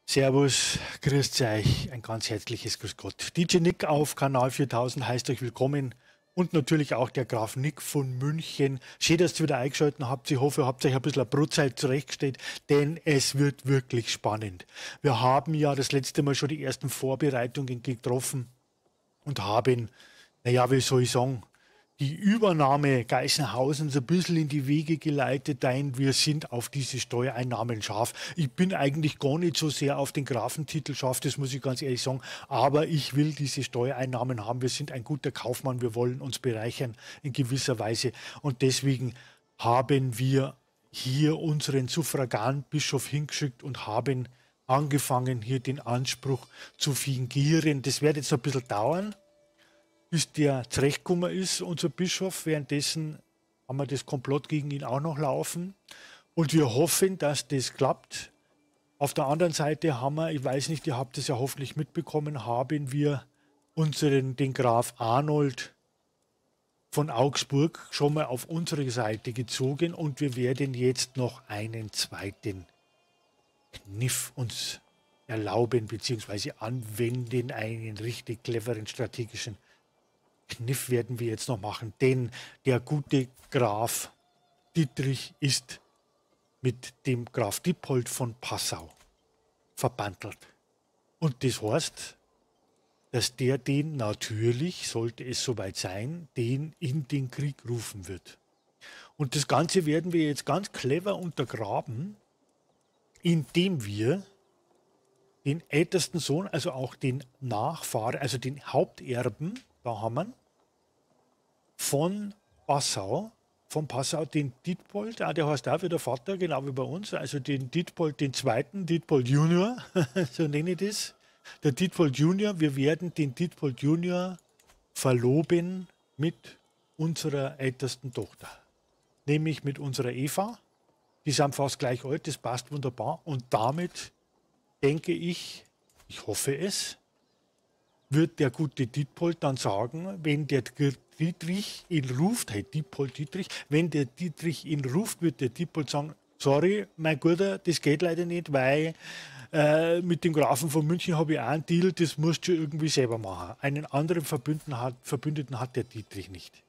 Servus, grüßt euch, ein ganz herzliches Grüß Gott. DJ Nick auf Kanal 4000 heißt euch willkommen und natürlich auch der Graf Nick von München. Schön, dass ihr wieder eingeschaltet habt. Ich hoffe, ihr habt euch ein bisschen eine Brotzeit zurechtgestellt, denn es wird wirklich spannend. Wir haben ja das letzte Mal schon die ersten Vorbereitungen getroffen und haben, naja, wie soll ich sagen, die Übernahme Geisenhausens ein bisschen in die Wege geleitet, denn wir sind auf diese Steuereinnahmen scharf. Ich bin eigentlich gar nicht so sehr auf den Grafentitel scharf, das muss ich ganz ehrlich sagen, aber ich will diese Steuereinnahmen haben. Wir sind ein guter Kaufmann, wir wollen uns bereichern in gewisser Weise und deswegen haben wir hier unseren Suffraganbischof hingeschickt und haben angefangen, hier den Anspruch zu fingieren. Das wird jetzt ein bisschen dauern, bis der zurechtgekommen ist, unser Bischof. Währenddessen haben wir das Komplott gegen ihn auch noch laufen. Und wir hoffen, dass das klappt. Auf der anderen Seite haben wir, ich weiß nicht, ihr habt es ja hoffentlich mitbekommen, haben wir den Graf Arnold von Augsburg schon mal auf unsere Seite gezogen und wir werden jetzt noch einen zweiten Kniff uns erlauben bzw. anwenden, einen richtig cleveren strategischen Kniff werden wir jetzt noch machen, denn der gute Graf Dietrich ist mit dem Graf Dippold von Passau verbandelt. Und das heißt, dass der den natürlich, sollte es soweit sein, den in den Krieg rufen wird. Und das Ganze werden wir jetzt ganz clever untergraben, indem wir den ältesten Sohn, also auch den Nachfahren, also den Haupterben, da haben wir von Passau, den Dietpold, der heißt auch wie der Vater, genau wie bei uns, also den Dietpold, den zweiten, Dietpold Junior, so nenne ich das. Der Dietpold Junior, wir werden den Dietpold Junior verloben mit unserer ältesten Tochter, nämlich mit unserer Eva. Die sind fast gleich alt, das passt wunderbar und damit denke ich hoffe es, wird der gute Dietpold dann sagen, wenn der Dietrich ihn ruft, hey Dietpold Dietrich, wenn der Dietrich ihn ruft, wird der Dietpold sagen, sorry, mein Guter, das geht leider nicht, weil mit dem Grafen von München habe ich auch einen Deal, das musst du irgendwie selber machen. Einen anderen Verbündeten hat der Dietrich nicht.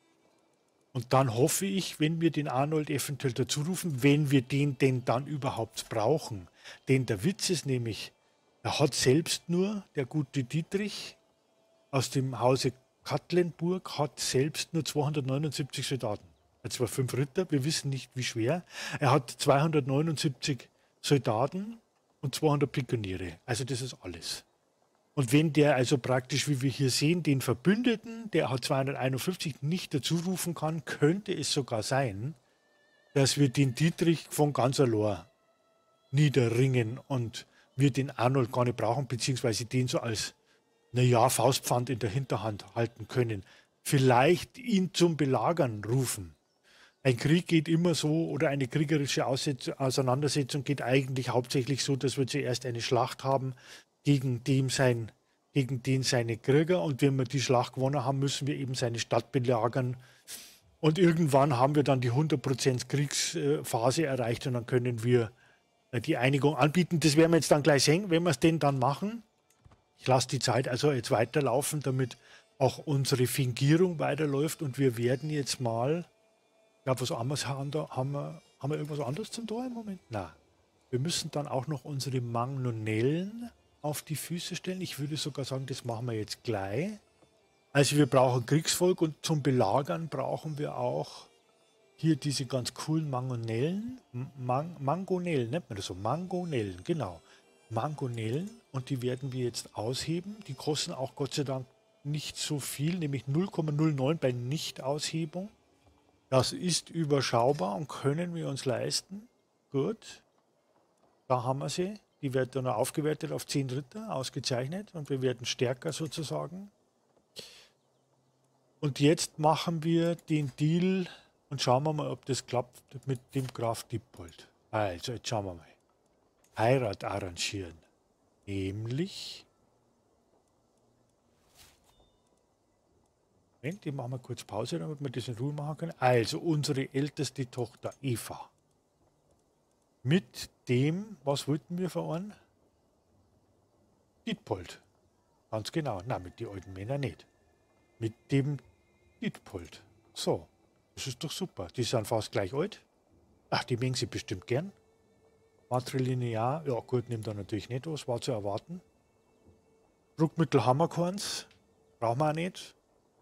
Und dann hoffe ich, wenn wir den Arnold eventuell dazu rufen, wenn wir den denn dann überhaupt brauchen. Denn der Witz ist nämlich, er hat selbst nur, der gute Dietrich aus dem Hause Katlenburg, hat selbst nur 279 Soldaten. Er hat zwar 5 Ritter, wir wissen nicht wie schwer. Er hat 279 Soldaten und 200 Pikoniere. Also das ist alles. Und wenn der also praktisch, wie wir hier sehen, den Verbündeten, der hat 251, nicht dazu rufen kann, könnte es sogar sein, dass wir den Dietrich von ganz allein niederringen und wir den Arnold gar nicht brauchen, beziehungsweise den so als, naja, Faustpfand in der Hinterhand halten können. Vielleicht ihn zum Belagern rufen. Ein Krieg geht immer so, oder eine kriegerische Auseinandersetzung geht eigentlich hauptsächlich so, dass wir zuerst eine Schlacht haben gegen den seine Krieger und wenn wir die Schlacht gewonnen haben, müssen wir eben seine Stadt belagern. Und irgendwann haben wir dann die 100% Kriegsphase erreicht und dann können wir die Einigung anbieten. Das werden wir jetzt dann gleich sehen, wenn wir es denn dann machen. Ich lasse die Zeit also jetzt weiterlaufen, damit auch unsere Fingierung weiterläuft und wir werden jetzt mal, ja, was anderes haben wir irgendwas anderes zum Tor im Moment? Nein. Wir müssen dann auch noch unsere Magnonellen auf die Füße stellen. Ich würde sogar sagen, das machen wir jetzt gleich. Also wir brauchen Kriegsvolk und zum Belagern brauchen wir auch hier diese ganz coolen Mangonellen. Mangonellen nennt man das so. Mangonellen, genau. Mangonellen und die werden wir jetzt ausheben. Die kosten auch Gott sei Dank nicht so viel, nämlich 0,09 bei Nichtaushebung. Das ist überschaubar und können wir uns leisten. Gut, da haben wir sie. Die wird dann aufgewertet auf 10 Ritter, ausgezeichnet und wir werden stärker sozusagen. Und jetzt machen wir den Deal und schauen wir mal, ob das klappt mit dem Graf Dippold. Also, jetzt schauen wir mal. Heirat arrangieren. Nämlich. Moment, ich mache mal kurz Pause, damit wir das in Ruhe machen können. Also, unsere älteste Tochter Eva. Mit dem, was wollten wir vereinen? Dietpold. Ganz genau. Na, mit den alten Männern nicht. Mit dem Dietpold. So, das ist doch super. Die sind fast gleich alt. Ach, die mögen sie bestimmt gern. Matrilinear, ja gut, nimmt er natürlich nicht aus, war zu erwarten. Druckmittel Hammerkorns, brauchen wir auch nicht.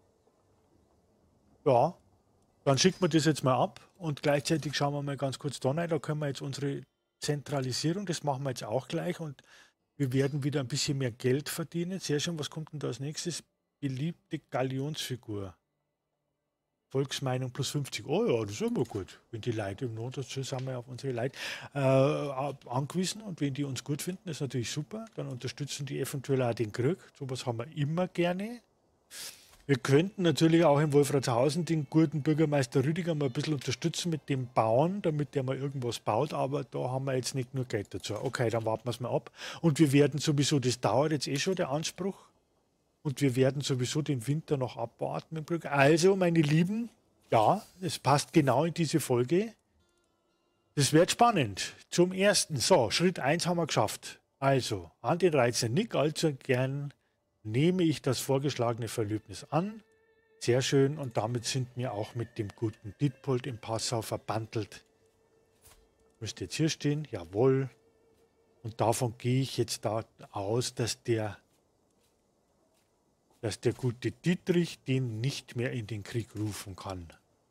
Ja, dann schicken wir das jetzt mal ab und gleichzeitig schauen wir mal ganz kurz da rein. Da können wir jetzt unsere Zentralisierung, das machen wir jetzt auch gleich und wir werden wieder ein bisschen mehr Geld verdienen. Sehr schön, was kommt denn da als nächstes? Beliebte Galionsfigur. Volksmeinung plus 50. Oh ja, das ist immer gut. Wenn die Leute im Not dazu sind wir auf unsere Leute angewiesen und wenn die uns gut finden, ist natürlich super. Dann unterstützen die eventuell auch den Krieg. Sowas haben wir immer gerne. Wir könnten natürlich auch in Wolfratshausen den guten Bürgermeister Rüdiger mal ein bisschen unterstützen mit dem Bauen, damit der mal irgendwas baut, aber da haben wir jetzt nicht nur Geld dazu. Okay, dann warten wir es mal ab. Und wir werden sowieso, das dauert jetzt eh schon, der Anspruch, und wir werden sowieso den Winter noch abwarten mit dem Glück. Also, meine Lieben, ja, es passt genau in diese Folge. Das wird spannend. Zum ersten, so, Schritt 1 haben wir geschafft. Also, an den Reizen nicht allzu gern nehme ich das vorgeschlagene Verlöbnis an. Sehr schön, und damit sind wir auch mit dem guten Dietpold in Passau verbandelt. Müsste jetzt hier stehen, jawohl. Und davon gehe ich jetzt da aus, dass der gute Dietrich den nicht mehr in den Krieg rufen kann.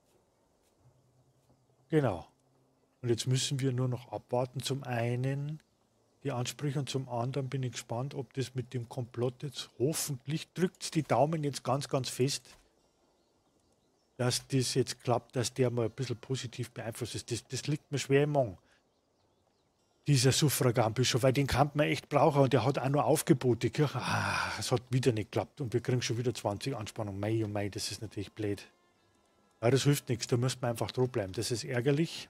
Genau. Und jetzt müssen wir nur noch abwarten. Zum einen die Ansprüche und zum anderen bin ich gespannt, ob das mit dem Komplott jetzt, hoffentlich drückt die Daumen jetzt ganz, ganz fest, dass das jetzt klappt, dass der mal ein bisschen positiv beeinflusst ist. Das liegt mir schwer im Magen. Dieser Suffraganbischof, weil den kann man echt brauchen und der hat auch nur Aufgebote. Die Kirche, es hat wieder nicht geklappt und wir kriegen schon wieder 20 Anspannung. Mei, oh mei, das ist natürlich blöd. Ja, das hilft nichts, da müsste man einfach dranbleiben. Das ist ärgerlich,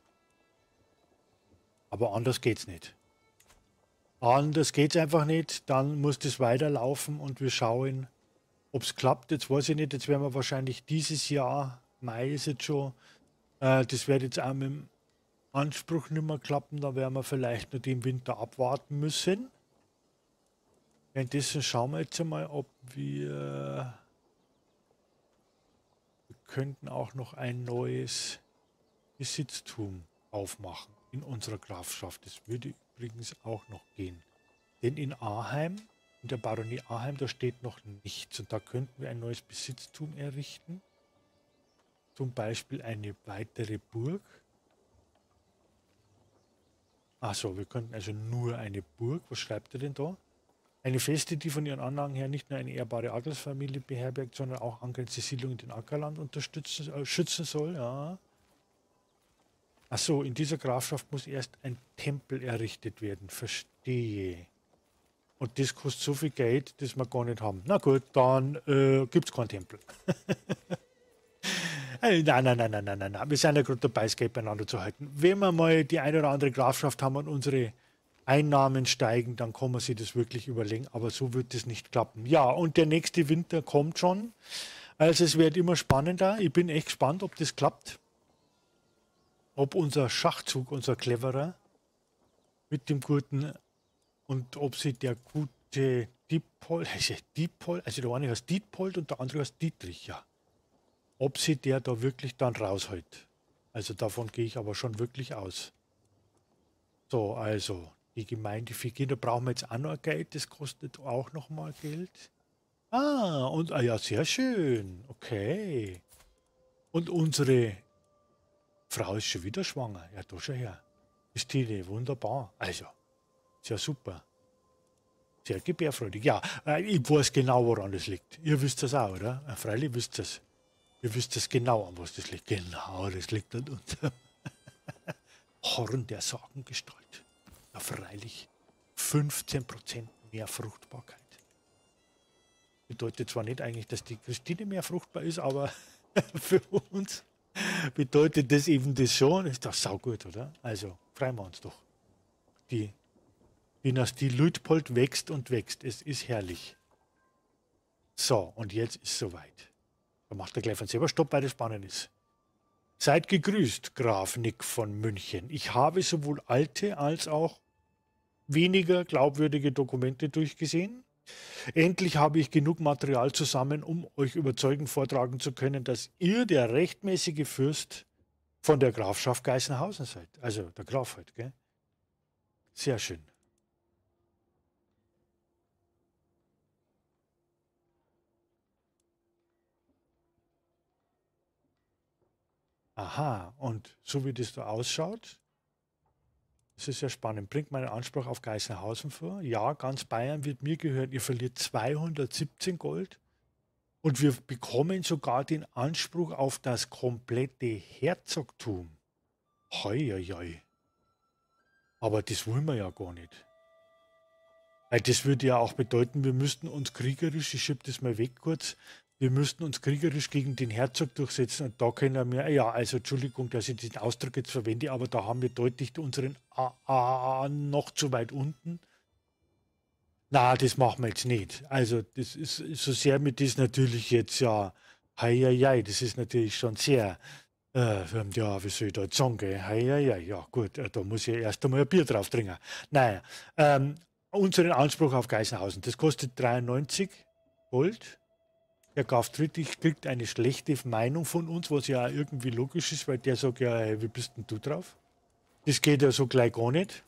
aber anders geht's nicht. Anders geht's einfach nicht, dann muss das weiterlaufen und wir schauen, ob es klappt. Jetzt weiß ich nicht, jetzt werden wir wahrscheinlich dieses Jahr, Mai ist jetzt schon, das wird jetzt auch mit dem Anspruch nicht mehr klappen, da werden wir vielleicht nur den Winter abwarten müssen. Währenddessen schauen wir jetzt einmal, ob wir könnten auch noch ein neues Besitztum aufmachen in unserer Grafschaft. Das würde übrigens auch noch gehen. Denn in Arheim, in der Baronie Arheim, da steht noch nichts und da könnten wir ein neues Besitztum errichten. Zum Beispiel eine weitere Burg. Achso, wir könnten also nur eine Burg. Was schreibt er denn da? Eine Feste, die von ihren Anlagen her nicht nur eine ehrbare Adelsfamilie beherbergt, sondern auch angrenzende Siedlungen in den Ackerland schützen soll. Ja. Achso, in dieser Grafschaft muss erst ein Tempel errichtet werden. Verstehe. Und das kostet so viel Geld, das wir gar nicht haben. Na gut, dann gibt es keinen Tempel. Nein. Wir sind ja gerade dabei, es Geld beieinander zu halten. Wenn wir mal die eine oder andere Grafschaft haben und unsere Einnahmen steigen, dann kann man sich das wirklich überlegen. Aber so wird das nicht klappen. Ja, und der nächste Winter kommt schon. Also es wird immer spannender. Ich bin echt gespannt, ob das klappt. Ob unser Schachzug, unser Cleverer mit dem guten und ob sie der gute Dietpold, also der eine heißt Dietpold und der andere heißt Dietrich, ja. Ob sie der da wirklich dann raushält. Also davon gehe ich aber schon wirklich aus. So, also die Gemeinde für Kinder brauchen wir jetzt auch noch Geld, das kostet auch noch mal Geld. Ja, sehr schön, okay. Und unsere Frau ist schon wieder schwanger, ja, da schon her. Christine, wunderbar, also, sehr super. Sehr gebärfreudig, ja, ich weiß genau, woran das liegt. Ihr wisst das auch, oder? Freilich wisst ihr es. Ihr wisst es genau, an was das liegt. Genau, das liegt an unserem Horn der Sagengestalt. Ja, freilich 15% mehr Fruchtbarkeit. Bedeutet zwar nicht eigentlich, dass die Christine mehr fruchtbar ist, aber für uns bedeutet das eben das schon. Ist doch saugut, oder? Also, freuen wir uns doch. Die Dynastie Luitpold wächst und wächst. Es ist herrlich. So, und jetzt ist soweit. Da macht er gleich von selber Stopp, weil das spannend ist. Seid gegrüßt, Graf Nick von München. Ich habe sowohl alte als auch weniger glaubwürdige Dokumente durchgesehen. Endlich habe ich genug Material zusammen, um euch überzeugend vortragen zu können, dass ihr der rechtmäßige Fürst von der Grafschaft Geisenhausen seid. Also der Graf halt, gell? Sehr schön. Aha, und so wie das da ausschaut, das ist ja spannend. Bringt meinen Anspruch auf Geisenhausen vor? Ja, ganz Bayern wird mir gehören. Ihr verliert 217 Gold und wir bekommen sogar den Anspruch auf das komplette Herzogtum. Hoi, hoi, hoi. Aber das wollen wir ja gar nicht. Weil das würde ja auch bedeuten, wir müssten uns kriegerisch, ich schiebe das mal weg kurz, wir müssten uns kriegerisch gegen den Herzog durchsetzen und da können wir, ja, also Entschuldigung, dass ich diesen Ausdruck jetzt verwende, aber da haben wir deutlich unseren A noch zu weit unten. Na, das machen wir jetzt nicht. Also das ist so sehr mit das natürlich jetzt ja, hei, hei, hei, das ist natürlich schon sehr, ja, wie soll ich da jetzt sagen, gell? Hei, hei, hei, ja gut, da muss ich erst einmal ein Bier drauf trinken. Naja, unseren Anspruch auf Geisenhausen, das kostet 93 Gold. Der Graf Friedrich kriegt eine schlechte Meinung von uns, was ja auch irgendwie logisch ist, weil der sagt ja, hey, wie bist denn du drauf? Das geht ja so gleich gar nicht.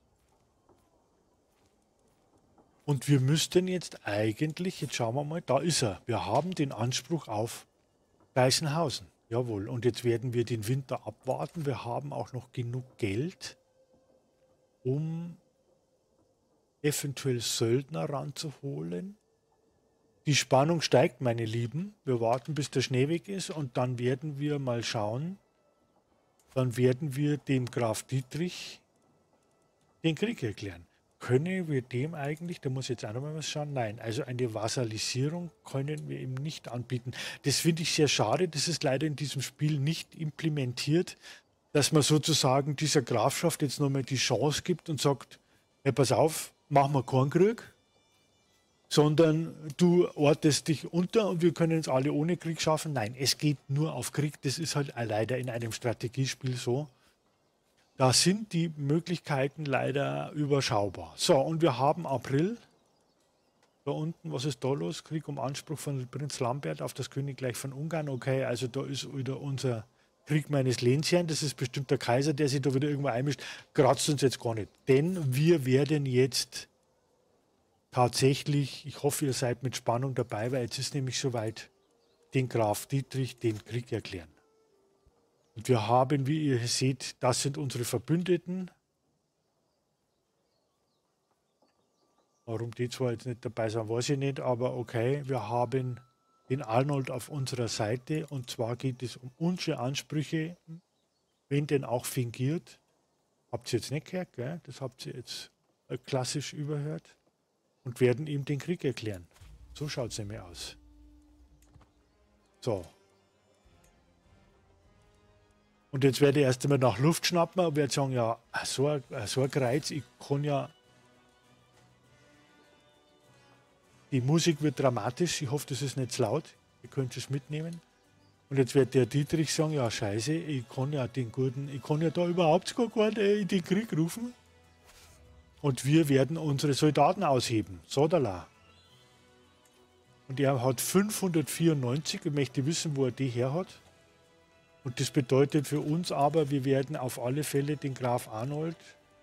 Und wir müssten jetzt eigentlich, jetzt schauen wir mal, da ist er. Wir haben den Anspruch auf Geisenhausen. Jawohl. Und jetzt werden wir den Winter abwarten. Wir haben auch noch genug Geld, um eventuell Söldner ranzuholen. Die Spannung steigt, meine Lieben. Wir warten, bis der Schnee weg ist und dann werden wir mal schauen. Dann werden wir dem Graf Dietrich den Krieg erklären. Können wir dem eigentlich, da muss jetzt auch noch mal was schauen, nein, also eine Vassalisierung können wir ihm nicht anbieten. Das finde ich sehr schade, das ist leider in diesem Spiel nicht implementiert, dass man sozusagen dieser Grafschaft jetzt nochmal die Chance gibt und sagt, hey, pass auf, machen wir keinen Krieg, sondern du ortest dich unter und wir können es alle ohne Krieg schaffen. Nein, es geht nur auf Krieg, das ist halt leider in einem Strategiespiel so. Da sind die Möglichkeiten leider überschaubar. So, und wir haben April. Da unten, was ist da los? Krieg um Anspruch von Prinz Lambert auf das Königreich von Ungarn. Okay, also da ist wieder unser Krieg meines Lehnsherrn. Das ist bestimmt der Kaiser, der sich da wieder irgendwo einmischt. Kratzt uns jetzt gar nicht. Denn wir werden jetzt tatsächlich, ich hoffe, ihr seid mit Spannung dabei, weil jetzt ist nämlich soweit, den Graf Dietrich den Krieg erklären. Und wir haben, wie ihr seht, das sind unsere Verbündeten. Warum die zwar jetzt nicht dabei sind, weiß ich nicht, aber okay, wir haben den Arnold auf unserer Seite und zwar geht es um unsere Ansprüche, wenn denn auch fingiert. Habt ihr jetzt nicht gehört, gell? Das habt ihr jetzt klassisch überhört und werden ihm den Krieg erklären. So schaut es nämlich aus. So. Und jetzt werde ich erst einmal nach Luft schnappen und werde sagen, ja, so ein Kreuz, ich kann ja. Die Musik wird dramatisch, ich hoffe, das ist nicht zu laut, ihr könnt es mitnehmen. Und jetzt wird der Dietrich sagen, ja scheiße, ich kann ja da überhaupt gar nicht in den Krieg rufen. Und wir werden unsere Soldaten ausheben. Sodala. Und er hat 594, ich möchte wissen, wo er die her hat. Und das bedeutet für uns aber, wir werden auf alle Fälle den Graf Arnold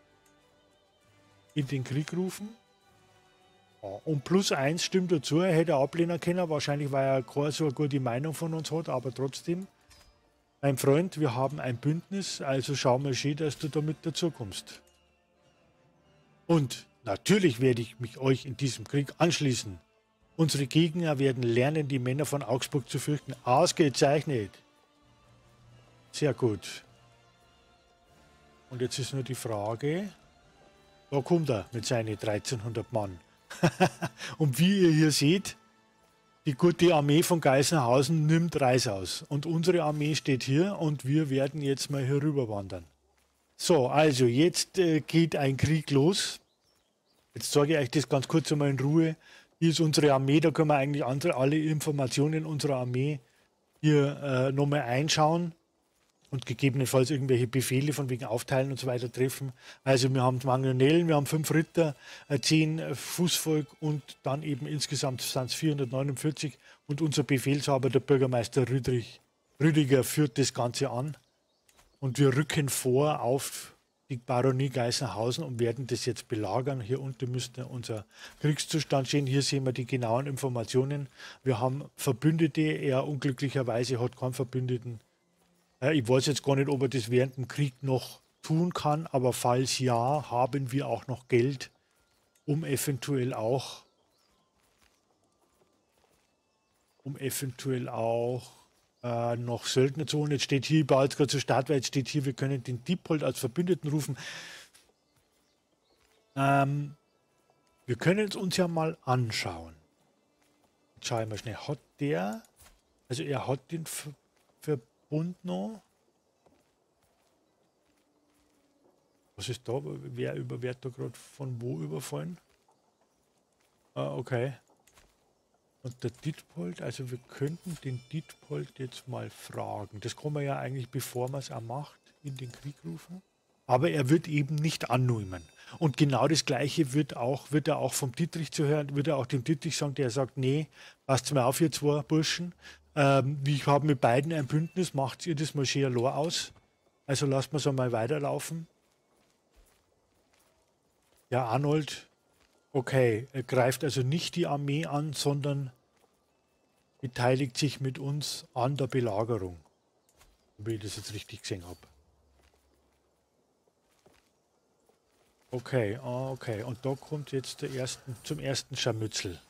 in den Krieg rufen. Und +1 stimmt dazu, er hätte ablehnen können, wahrscheinlich weil er keine so eine gute Meinung von uns hat, aber trotzdem. Mein Freund, wir haben ein Bündnis, also schau mal schön, dass du damit dazu kommst. Und natürlich werde ich mich euch in diesem Krieg anschließen. Unsere Gegner werden lernen, die Männer von Augsburg zu fürchten. Ausgezeichnet. Sehr gut. Und jetzt ist nur die Frage, da kommt er mit seinen 1300 Mann. Und wie ihr hier seht, die gute Armee von Geisenhausen nimmt Reis aus. Und unsere Armee steht hier und wir werden jetzt mal hier rüber wandern. So, also jetzt geht ein Krieg los. Jetzt sage ich euch das ganz kurz einmal in Ruhe. Hier ist unsere Armee, da können wir eigentlich alle Informationen unserer Armee hier nochmal einschauen. und gegebenenfalls irgendwelche Befehle von wegen Aufteilen und so weiter treffen. Also wir haben Magnonellen, wir haben 5 Ritter, 10 Fußvolk und dann eben insgesamt sind es 449 und unser Befehlshaber, der Bürgermeister Rüdiger, führt das Ganze an und wir rücken vor auf die Baronie Geisenhausen und werden das jetzt belagern. Hier unten müsste unser Kriegszustand stehen. Hier sehen wir die genauen Informationen. Wir haben Verbündete, er unglücklicherweise hat keinen Verbündeten. Ich weiß jetzt gar nicht, ob er das während dem Krieg noch tun kann, aber falls ja, haben wir auch noch Geld, um eventuell auch noch Söldner zu holen. Jetzt steht hier, ich baue jetzt gerade zur Start, weil jetzt steht hier, wir können den Diepold als Verbündeten rufen. Wir können es uns ja mal anschauen. Jetzt schaue ich mal schnell. Hat der, also er hat den Verbund noch. Was ist da? Wer wird da gerade von wo überfallen? Okay. Und der Dietpold, also wir könnten den Dietpold jetzt mal fragen. Das kann man ja eigentlich, bevor man es auch macht, in den Krieg rufen. Aber er wird eben nicht annehmen. Und genau das Gleiche wird er auch vom Dietrich zu hören, wird er auch dem Dietrich sagen, der sagt, nee, passt mir auf, ihr zwei Burschen. Ich habe mit beiden ein Bündnis, macht ihr das mal schön allein aus. Also lasst wir es einmal weiterlaufen. Ja, Arnold, okay, er greift also nicht die Armee an, sondern beteiligt sich mit uns an der Belagerung. Wenn ich das jetzt richtig gesehen habe. Okay, okay. Und da kommt jetzt zum ersten Scharmützel.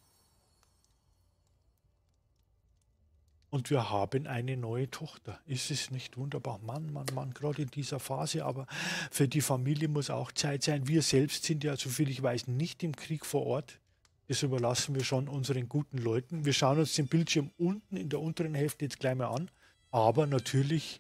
Und wir haben eine neue Tochter. Ist es nicht wunderbar? Mann, Mann, Mann, gerade in dieser Phase. Aber für die Familie muss auch Zeit sein. Wir selbst sind ja, soviel ich weiß, nicht im Krieg vor Ort. Das überlassen wir schon unseren guten Leuten. Wir schauen uns den Bildschirm unten in der unteren Hälfte jetzt gleich mal an. Aber natürlich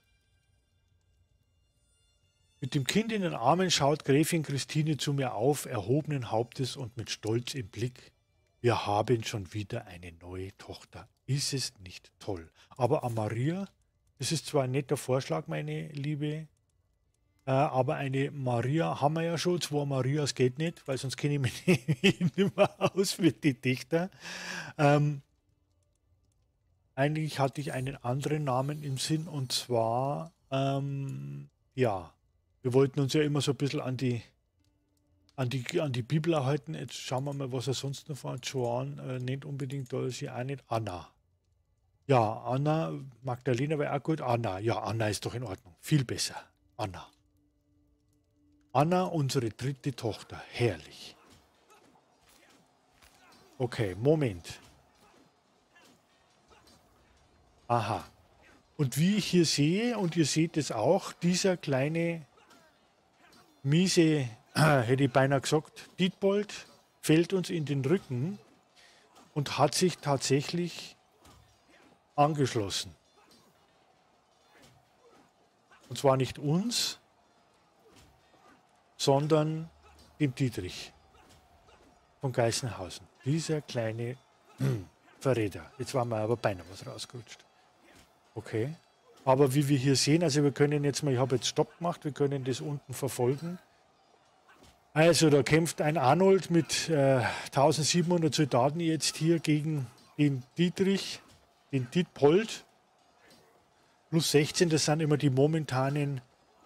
mit dem Kind in den Armen schaut Gräfin Christine zu mir auf, erhobenen Hauptes und mit Stolz im Blick. Wir haben schon wieder eine neue Tochter. Ist es nicht toll? Aber an Maria, das ist zwar ein netter Vorschlag, meine Liebe, aber eine Maria haben wir ja schon. 2 Marias geht nicht, weil sonst kenne ich mich nicht mehr aus für die Dichter. Eigentlich hatte ich einen anderen Namen im Sinn und zwar, ja, wir wollten uns ja immer so ein bisschen an die Bibel erhalten. Jetzt schauen wir mal, was er sonst noch von Joan nennt unbedingt, da ist sie auch nicht Anna. Ja, Anna, Magdalena wäre auch gut. Anna, ja, Anna ist doch in Ordnung. Viel besser. Anna. Anna, unsere 3. Tochter. Herrlich. Okay, Moment. Aha. Und wie ich hier sehe, und ihr seht es auch, dieser kleine, miese, hätte ich beinahe gesagt, Dietpold fällt uns in den Rücken und hat sich tatsächlich angeschlossen. Und zwar nicht uns, sondern dem Dietrich von Geisenhausen. Dieser kleine Verräter. Jetzt war mir aber beinahe was rausgerutscht. Okay. Aber wie wir hier sehen, also wir können jetzt mal, ich habe jetzt Stopp gemacht, wir können das unten verfolgen. Also da kämpft ein Arnold mit 1700 Soldaten jetzt hier gegen den Dietrich, den Dietpold. Plus 16, das sind immer die momentanen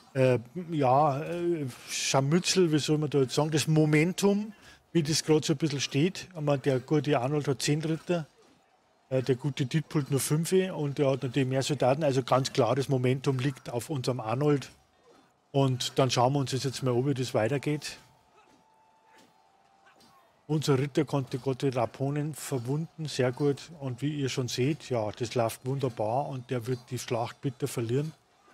Scharmützel, wie soll man da jetzt sagen, das Momentum, wie das gerade so ein bisschen steht. Aber der gute Arnold hat 10 Ritter, der gute Dietpold nur 5 und der hat natürlich mehr Soldaten. Also ganz klar, das Momentum liegt auf unserem Arnold. Und dann schauen wir uns jetzt mal an, wie das weitergeht. Unser Ritter konnte Gott die Raponen verwunden, sehr gut. Und wie ihr schon seht, ja, das läuft wunderbar und der wird die Schlacht bitter verlieren.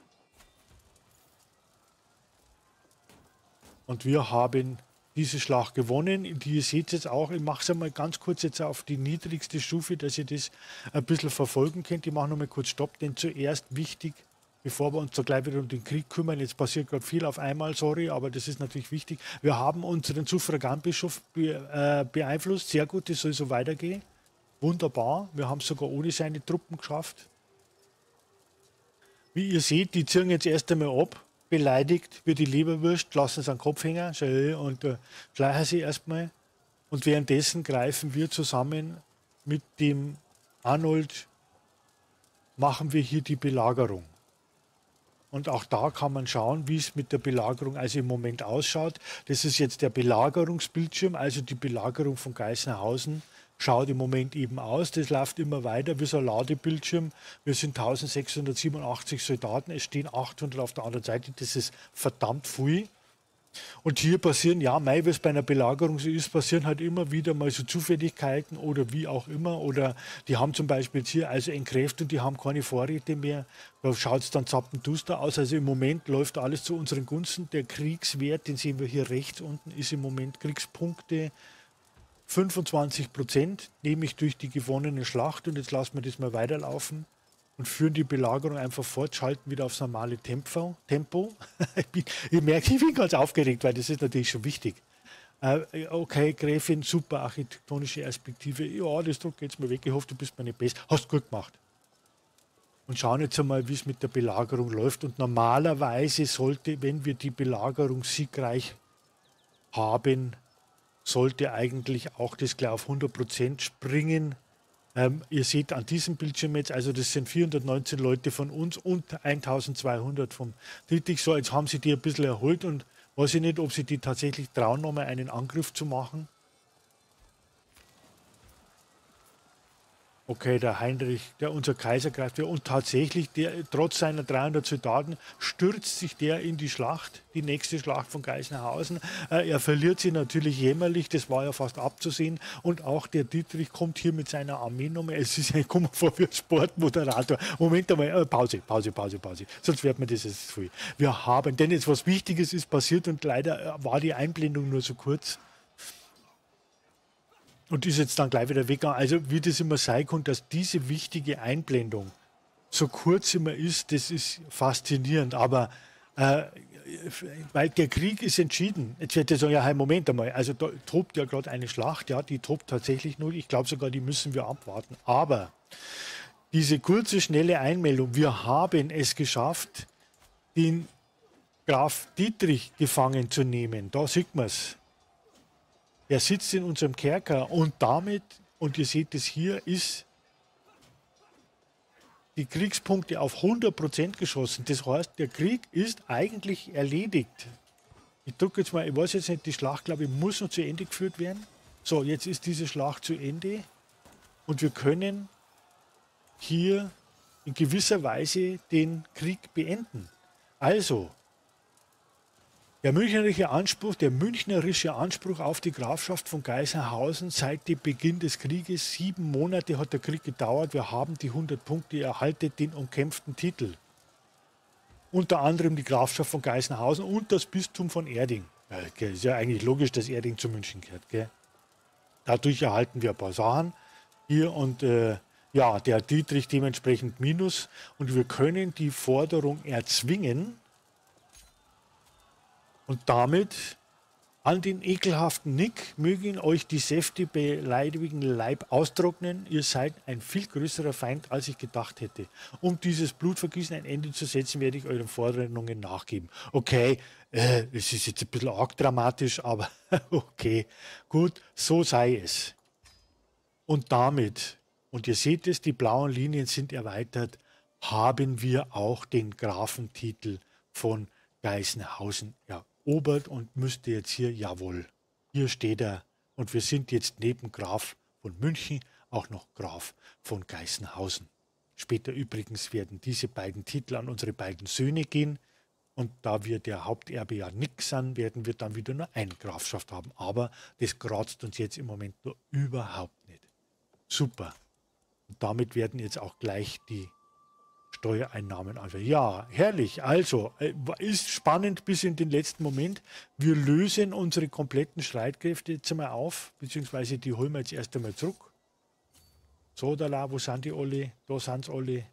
Und wir haben diese Schlacht gewonnen. Die ihr seht jetzt auch, ich mache es einmal ganz kurz jetzt auf die niedrigste Stufe, dass ihr das ein bisschen verfolgen könnt. Ich mache nochmal kurz Stopp, denn zuerst wichtig, bevor wir uns da gleich wieder um den Krieg kümmern, jetzt passiert gerade viel auf einmal, sorry, aber das ist natürlich wichtig. Wir haben unseren Suffraganbischof beeinflusst, sehr gut, das soll so weitergehen. Wunderbar, wir haben es sogar ohne seine Truppen geschafft. Wie ihr seht, die ziehen jetzt erst einmal ab, beleidigt wie die Leberwurst, lassen sie den Kopf hängen und schleichen sie erstmal. Und währenddessen greifen wir zusammen mit dem Arnold, machen wir hier die Belagerung. Und auch da kann man schauen, wie es mit der Belagerung also im Moment ausschaut. Das ist jetzt der Belagerungsbildschirm, also die Belagerung von Geisenhausen schaut im Moment eben aus. Das läuft immer weiter wie so ein Ladebildschirm. Wir sind 1687 Soldaten, es stehen 800 auf der anderen Seite. Das ist verdammt viel. Und hier passieren, ja, wie es bei einer Belagerung so ist, passieren halt immer wieder mal so Zufälligkeiten oder wie auch immer. Oder die haben zum Beispiel jetzt hier also entkräftet und die haben keine Vorräte mehr. Da schaut es dann zappenduster aus. Also im Moment läuft alles zu unseren Gunsten. Der Kriegswert, den sehen wir hier rechts unten, ist im Moment Kriegspunkte 25%, nämlich durch die gewonnene Schlacht. Und jetzt lassen wir das mal weiterlaufen und führen die Belagerung einfach fort, schalten wieder aufs normale Tempo. Ich merke, ich bin ganz aufgeregt, weil das ist natürlich schon wichtig. Okay, Gräfin, super architektonische Perspektive. Ja, das Druck jetzt mal weg. Ich hoffe, du bist mir nicht besser. Hast gut gemacht. Und schauen jetzt einmal, wie es mit der Belagerung läuft. Und normalerweise sollte, wenn wir die Belagerung siegreich haben, sollte eigentlich auch das gleich auf 100% springen. Ihr seht an diesem Bildschirm jetzt, also das sind 419 Leute von uns und 1200 vom Dietrich. So, jetzt haben sie die ein bisschen erholt und weiß ich nicht, ob sie die tatsächlich trauen, nochmal einen Angriff zu machen. Okay, der Heinrich, unser Kaiser greift ja. Und tatsächlich, trotz seiner 300 Soldaten, stürzt sich der in die Schlacht, die nächste Schlacht von Geisenhausen. Er verliert sie natürlich jämmerlich, das war ja fast abzusehen. Und auch der Dietrich kommt hier mit seiner Armee nochmal. Es ist ein Kummer vor wie ein Sportmoderator. Moment einmal, Pause. Sonst wird mir das jetzt zu viel. Wir haben, denn jetzt was Wichtiges ist passiert und leider war die Einblendung nur so kurz. Und ist jetzt dann gleich wieder weggegangen. Also wie das immer sein kann, dass diese wichtige Einblendung so kurz immer ist, das ist faszinierend. Aber weil der Krieg ist entschieden. Jetzt wird ihr sagen, ja, hey, Moment einmal, also da tobt ja gerade eine Schlacht, ja, die tobt tatsächlich nur. Ich glaube sogar, die müssen wir abwarten. Aber diese kurze, schnelle Einmeldung, wir haben es geschafft, den Graf Dietrich gefangen zu nehmen. Da sieht man es. Er sitzt in unserem Kerker und damit, und ihr seht es hier, ist die Kriegspunkte auf 100% geschossen. Das heißt, der Krieg ist eigentlich erledigt. Ich drücke jetzt mal, ich weiß jetzt nicht, die Schlacht, glaube ich, muss noch zu Ende geführt werden. So, jetzt ist diese Schlacht zu Ende und wir können hier in gewisser Weise den Krieg beenden. Also, der münchnerische Anspruch auf die Grafschaft von Geisenhausen seit dem Beginn des Krieges, 7 Monate hat der Krieg gedauert, wir haben die 100 Punkte, ihr erhaltet den umkämpften Titel. Unter anderem die Grafschaft von Geisenhausen und das Bistum von Erding. Ja, ist ja eigentlich logisch, dass Erding zu München gehört. Gell? Dadurch erhalten wir ein paar Sachen hier und ja, der Dietrich dementsprechend minus und wir können die Forderung erzwingen, und damit an den ekelhaften Nick, mögen euch die Säfte beleidigen Leib austrocknen. Ihr seid ein viel größerer Feind, als ich gedacht hätte. Um dieses Blutvergießen ein Ende zu setzen, werde ich euren Forderungen nachgeben. Okay, es ist jetzt ein bisschen arg dramatisch, aber okay, gut, so sei es. Und damit, und ihr seht es, die blauen Linien sind erweitert, haben wir auch den Grafentitel von Geisenhausen erobert und müsste jetzt hier, jawohl, hier steht er und wir sind jetzt neben Graf von München auch noch Graf von Geisenhausen. Später übrigens werden diese beiden Titel an unsere beiden Söhne gehen und da wir der Haupterbe ja nix sind, werden wir dann wieder nur eine Grafschaft haben. Aber das kratzt uns jetzt im Moment nur überhaupt nicht. Super. Und damit werden jetzt auch gleich die Steuereinnahmen. Also ja, herrlich. Also, ist spannend bis in den letzten Moment. Wir lösen unsere kompletten Streitkräfte jetzt einmal auf, beziehungsweise die holen wir jetzt erst einmal zurück. So, da, wo sind die alle? Da sind sie alle.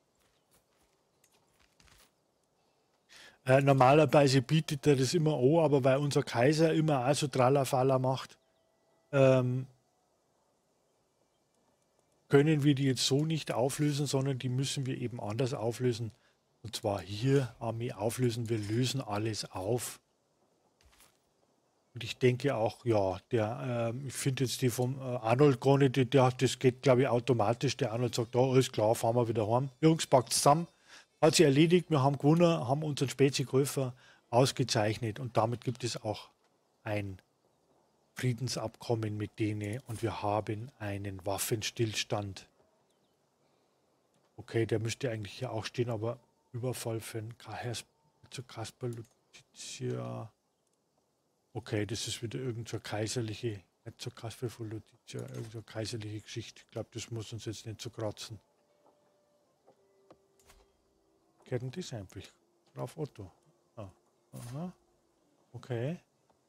Normalerweise bietet er das immer an, aber weil unser Kaiser immer auch so Tralafala macht, können wir die jetzt so nicht auflösen, sondern die müssen wir eben anders auflösen. Und zwar hier Armee auflösen. Wir lösen alles auf. Und ich denke auch, ja, ich finde jetzt die vom Arnold gar nicht, das geht, glaube ich, automatisch. Der Arnold sagt, alles klar, fahren wir wieder heim. Jungs, packt zusammen. Hat sich erledigt, wir haben gewonnen, haben unseren Spezikäufer ausgezeichnet und damit gibt es auch ein Friedensabkommen mit denen und wir haben einen Waffenstillstand. Okay, der müsste eigentlich hier auch stehen, aber Überfall für einen zu Kasper Lutetia. Okay, das ist wieder irgendeine kaiserliche, nicht so Kasper von Lutetia, irgendeine kaiserliche Geschichte. Ich glaube, das muss uns jetzt nicht so kratzen. Kennen das einfach? Graf Otto. Ah. Aha. Okay.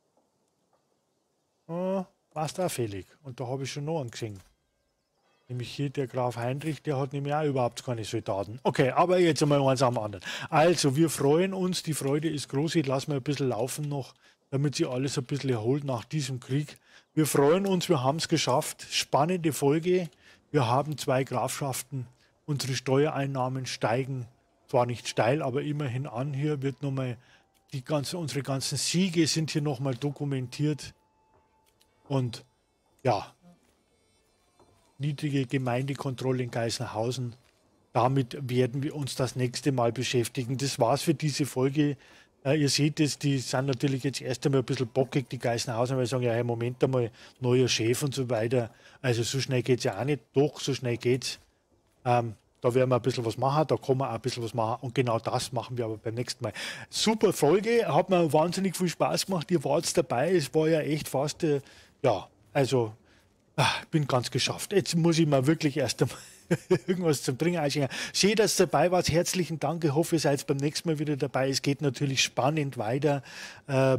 War's da fällig. Und da habe ich schon noch einen gesehen. Nämlich hier der Graf Heinrich, der hat nämlich auch überhaupt keine Soldaten. Okay, aber jetzt einmal eins am anderen. Also, wir freuen uns, die Freude ist groß. Ich lasse mal ein bisschen laufen noch, damit sich alles ein bisschen erholt nach diesem Krieg. Wir freuen uns, wir haben es geschafft. Spannende Folge. Wir haben 2 Grafschaften. Unsere Steuereinnahmen steigen zwar nicht steil, aber immerhin an. Hier wird nochmal unsere ganzen Siege sind hier nochmal dokumentiert. Und ja, niedrige Gemeindekontrolle in Geisenhausen. Damit werden wir uns das nächste Mal beschäftigen. Das war's für diese Folge. Ihr seht es, die sind natürlich jetzt erst einmal ein bisschen bockig, die Geisenhausen, weil sie sagen, ja, hey, Moment einmal, neuer Chef und so weiter. Also so schnell geht es ja auch nicht. Doch, so schnell geht's. Da werden wir ein bisschen was machen, da kann man auch ein bisschen was machen und genau das machen wir aber beim nächsten Mal. Super Folge, hat mir wahnsinnig viel Spaß gemacht, ihr wart dabei, es war ja echt fast, ja, also bin ganz geschafft. Jetzt muss ich mal wirklich erst einmal irgendwas zum Trinken einschenken. Schön, dass ihr dabei wart, herzlichen Dank, ich hoffe, ihr seid beim nächsten Mal wieder dabei, es geht natürlich spannend weiter.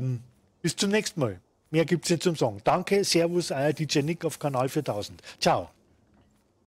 Bis zum nächsten Mal. Mehr gibt es nicht zum Sagen. Danke, Servus, euer DJ Nick auf Kanal 4000. Ciao.